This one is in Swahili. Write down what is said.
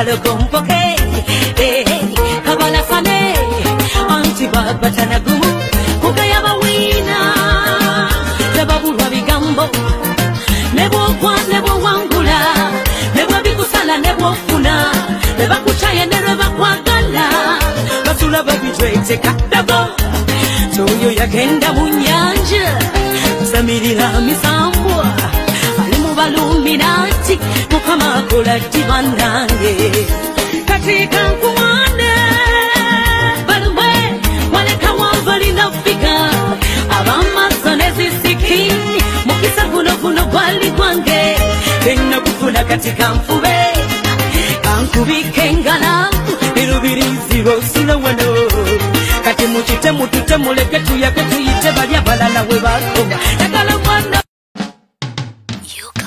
palo compoke kabala sane anti babatana gumu kugayaba wina sababu wabigambo nebo kwa nebo wangula nebo bikusala nebo funa nebo kuchaya nebo kwagala basula babitwete kadago toyo yakenda munyanja samirira misambwa alimu baluminati mukama kola tibanange katika kumane balwe wale kawavali nafika abama sonezi siki mukisa kuno bali kwange kena kufuna katika mfube kankubike ngala irubirizi rosina wano kati muchite mutute muleke tuyake tuyite bali abalala we bakoma yakala mwana